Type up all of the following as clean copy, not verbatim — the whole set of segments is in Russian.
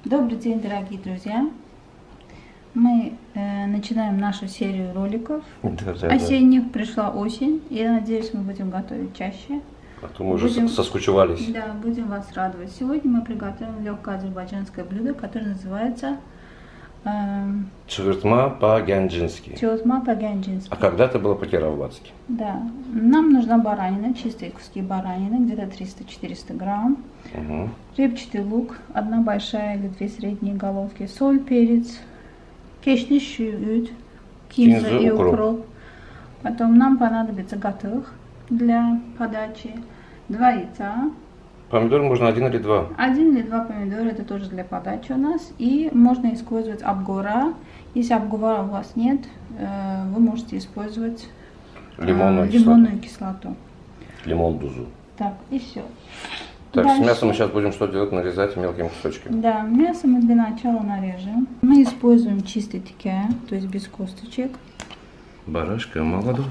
Добрый день, дорогие друзья! Мы начинаем нашу серию роликов осенних. Пришла осень, и я надеюсь, мы будем готовить чаще. А то мы уже соскучевались. Да, будем вас радовать. Сегодня мы приготовим легкое азербайджанское блюдо, которое называется Чевертма по-гянджински. Чевертма по-гянджински. А когда-то было по-кироватски. Да. Нам нужна баранина, чистые куски баранины, где-то 300-400 грамм. Угу. Репчатый лук, одна большая или две средние головки, соль, перец, кешниш, шуют, кинза и укроп. Потом нам понадобится готовых для подачи 2 яйца. Помидор можно 1 или 2? 1 или 2 помидора, это тоже для подачи у нас. И можно использовать абгора. Если абгора у вас нет, вы можете использовать лимонную кислоту. Лимон дузу. Так, и все. Так, дальше. С мясом мы сейчас будем что делать? Нарезать мелкими кусочками. Да, мясо мы для начала нарежем. Мы используем чистый тикя, то есть без косточек. Барашка молодой.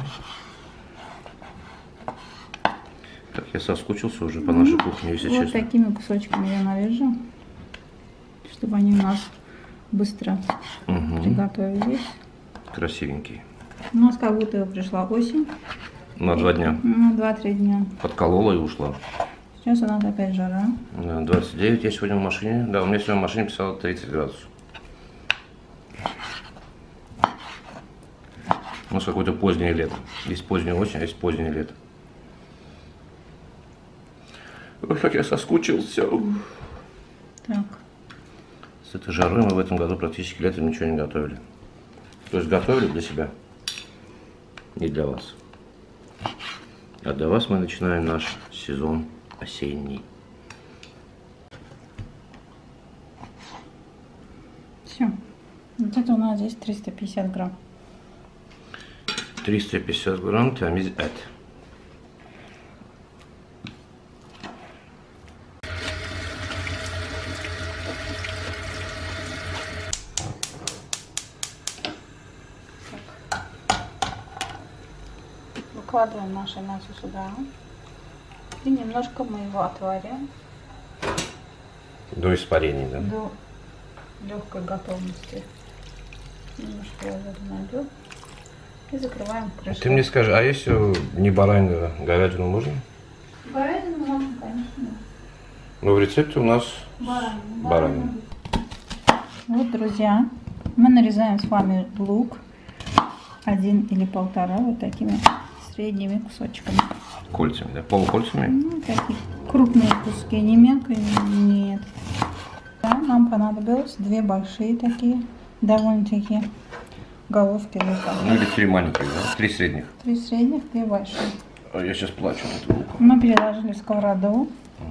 Так, я соскучился уже по нашей кухне, если честно. Вот такими кусочками я нарежу, чтобы они у нас быстро приготовились. Красивенький. У нас как будто пришла осень. На 2 дня. На 2-3 дня. Подколола и ушла. Сейчас у нас опять жара. Да, 29 я сегодня в машине. Да, у меня сегодня в машине писало 30 градусов. У нас какое-то позднее лето. Есть поздняя осень, а есть позднее лето. Ой, как я соскучился. Так. С этой жарой мы в этом году практически летом ничего не готовили. То есть готовили для себя, не для вас. А для вас мы начинаем наш сезон осенний. Все. Вот это у нас здесь 350 грамм. 350 грамм тамиз эт. Выкладываем наше мясо сюда. И немножко мы его отварим. До испарения, да? До легкой готовности. Немножко я воду налью. И закрываем крышкой. Ты мне скажи, а если не баранину, говядину можно? Баранину можно, конечно. Но в рецепте у нас баранина. Вот, друзья, мы нарезаем с вами лук 1 или 1,5 вот такими средними кусочками. Кольцами, да? Полукольцами? Ну, такие крупные куски, не мелкие, нет. Да, нам понадобилось 2 большие такие, довольно-таки головки лука. Ну или 3 маленьких, да? 3 средних. 3 средних, 2 большие. А я сейчас плачу от этого лука. Мы переложили в сковороду.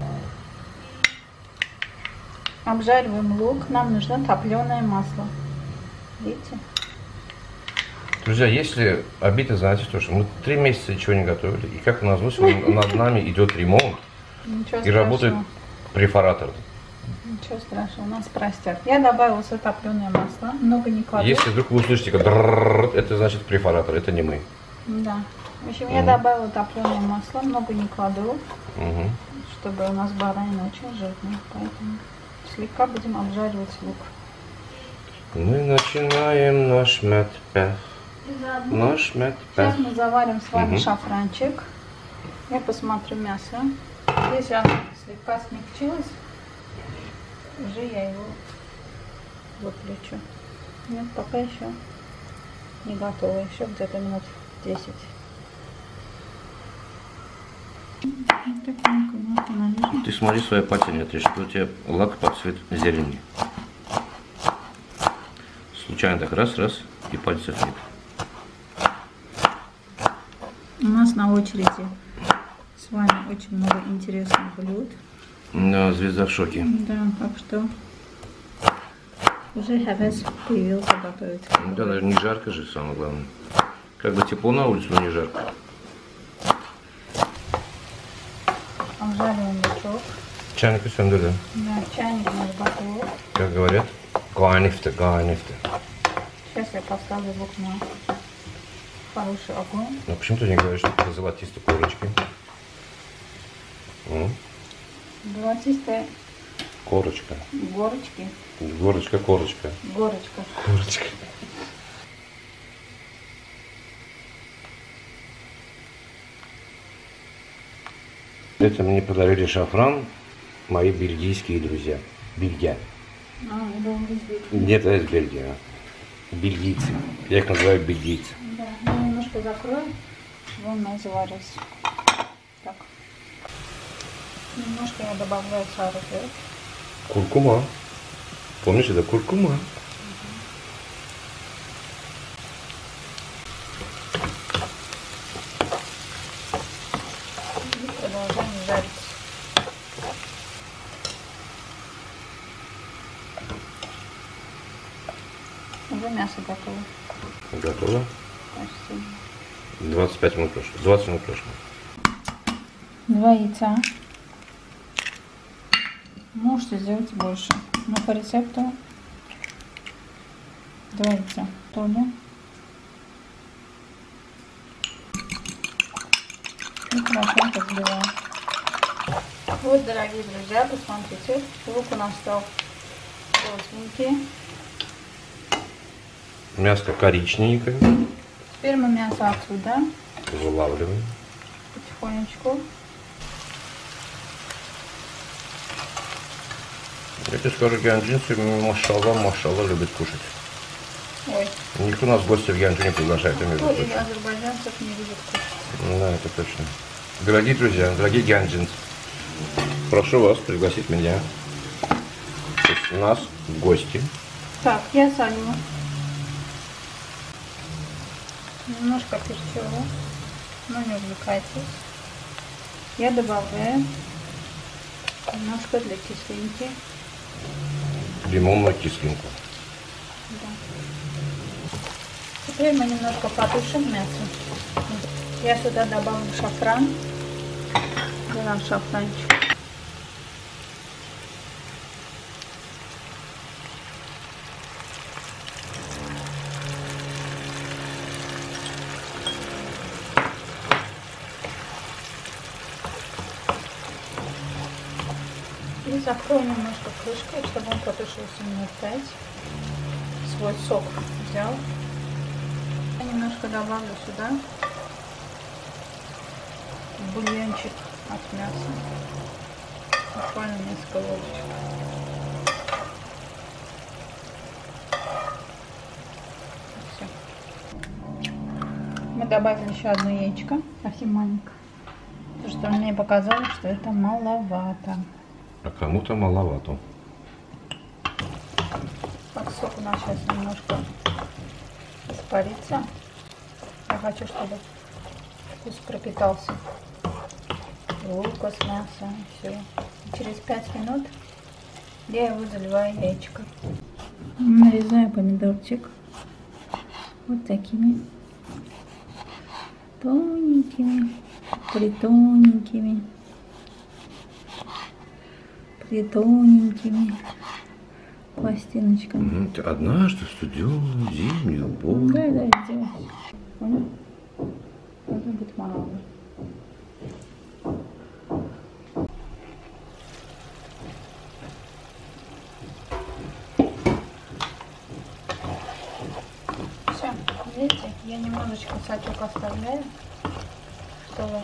Обжариваем лук. Нам нужно топленое масло. Видите? Друзья, если обидно, знаете, то, что мы 3 месяца ничего не готовили, и как назло, сегодня над нами идет ремонт, и работает префоратор. Ничего страшного, нас простят. Я добавила все топленое масло, много не кладу. Если вдруг вы услышите, как это значит префоратор, это не мы. Да. В общем, я добавила топленое масло, много не кладу, чтобы у нас баранина очень жирная, поэтому слегка будем обжаривать лук. Мы начинаем наш метпех. Наш метпех. Сейчас мы заварим с вами шафранчик. Я посмотрю мясо. Если оно слегка смягчилось, уже я его выключу. Нет, пока еще не готово, еще где-то минут 10. Ты смотри свои пальцы, что у тебя лак под цвет зелени. Случайно так раз и пальцев нет. У нас на очереди с вами очень много интересных блюд. Да, звезда в шоке. Да, так что уже хавес появился готовить. Да, даже не жарко же, самое главное. Как бы тепло на улице, но не жарко. Обжариваем лучок. Чайник и сөндірді. Да, чайник у нас готов. Как говорят, ганифты. Сейчас я поставлю лук на хороший огонь. Но почему ты не говоришь, что это золотистые корочки? Золотистые Корочка. Горочки. Горочка, корочка. Горочка. Корочка. Это мне подарили шафран мои бельгийские друзья. Бельгия. Я думала, из Бельгии. Нет, это из Бельгии. Бельгийцы. Я их называю бельгийцы. Да, я немножко закрою, чтобы он заварился. Так. Немножко я добавляю сару. Куркума. Помнишь, это куркума? И продолжаем жарить. Уже мясо готово. Готово. Почти. 25 минут прошло. 20 минут прошло. 2 яйца. Можете сделать больше. Но по рецепту 2 яйца. Толя. И хорошо взбиваем. Вот, дорогие друзья, посмотрите. Лук у нас стал остренький. Мяско коричневенькое. Теперь мы мясо отсюда Вылавливаем. потихонечку. Я тебе скажу, гянджинцы, машалла, любят кушать. Ой, Никто нас в гости в Янджу не приглашает, между кто из прочим. азербайджанцев не любит кушать? Да, это точно. Дорогие друзья, дорогие гянджинцы, прошу вас пригласить меня, то есть нас в гости. Так, я солю. Немножко перчу, но не увлекайтесь. Я добавляю немножко для кислинки. Лимонную кислинку. Да. Теперь мы немножко потушим мясо. Я сюда добавлю шафран. Берем шафранчик. И закрою немножко крышкой, чтобы он потушился минут 5. Свой сок взял. Я немножко добавлю сюда бульончик от мяса. Буквально несколько ложечек. Все. Мы добавили еще одно яичко, совсем маленькое. Потому что мне показалось, что это маловато. А кому-то маловато. Так, сок у нас сейчас немножко испарится. Я хочу, чтобы вкус пропитался. Лука с мясом, все. И через 5 минут я его заливаю яичко. Нарезаю помидорчик вот такими тоненькими, притоненькими, пластиночками. Однажды в студеную зимнюю пору. Да, сделай. Понял? Должно быть мало. Все, видите, я немножечко сачок оставляю, чтобы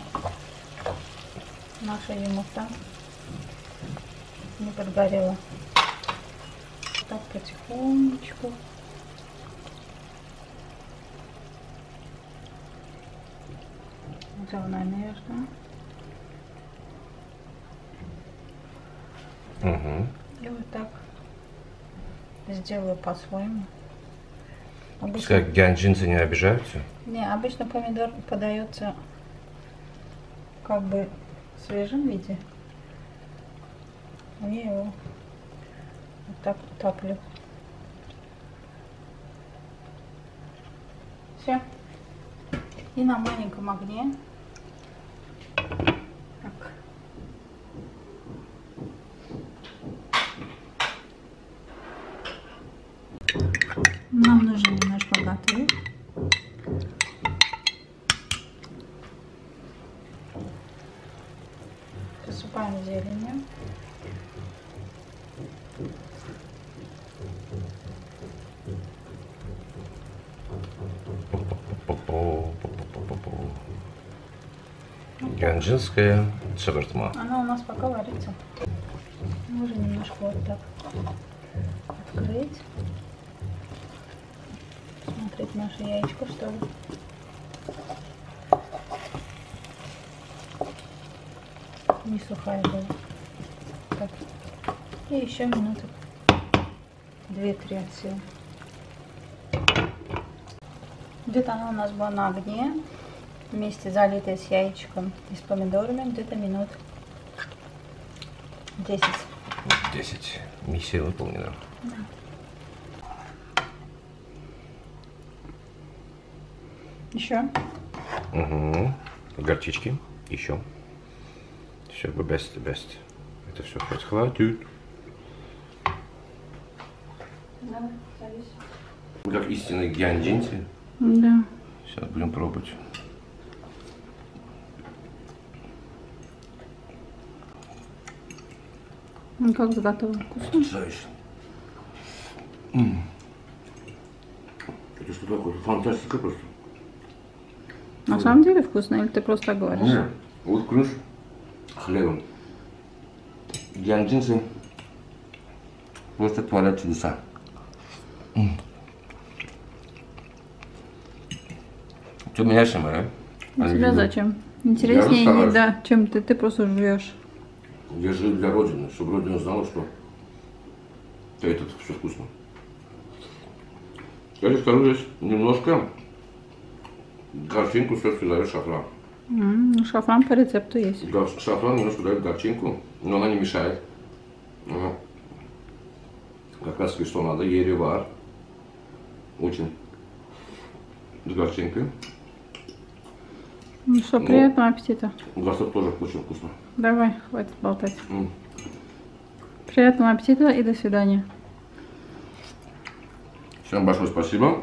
наша емута не подгорела. Так потихонечку. Равномерно. Угу. И вот так сделаю по-своему. Пускай гянджинцы не обижаются. Не, обычно помидор подается как бы в свежем виде. Я его вот так топлю. Все. И на маленьком огне. Так. Нам нужно немножко готовить. Посыпаем зеленью. Ганджинская шавартма. Она у нас пока варится. Можно немножко вот так открыть. Смотреть наше яичко, что ли. Не сухая была. Так. И еще минуток 2-3 от силы. Где-то она у нас была на огне, вместе залитая с яичком и с помидорами, где-то минут 10. 10. Миссия выполнена. Да. Еще? Угу. Горчички. Еще. Все, best. Это все хватит. Давай, садись. Как истинный гянджинцы. Да. Сейчас будем пробовать. Ну как готово? Вкусно? Потрясающе. Это что такое? Фантастика просто. На самом деле вкусно, или ты просто так говоришь? Нет. Вот крыш хлебом. Гянджинцы просто творят чудеса. Что меняешь, а? А тебе зачем? Интереснее еда, чем ты просто жуешь. Я жил для Родины, чтобы Родина знала, что это все вкусно. Я тебе скажу, здесь немножко горчинку все-таки дает шафран. Ну, шафран по рецепту есть. Шафран немножко дает горчинку, но она не мешает. Как раз что надо, еревар. Очень с горчинкой. Ну что, приятного аппетита. Гастроп тоже очень вкусно. Давай, хватит болтать. Приятного аппетита и до свидания. Всем большое спасибо.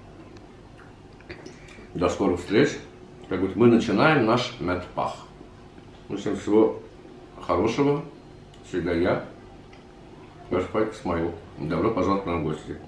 До скорых встреч. Как бы мы начинаем наш медпах. Всем всего хорошего. Всегда я, ваш Пайк Смайл. Добро пожаловать к нам в гости.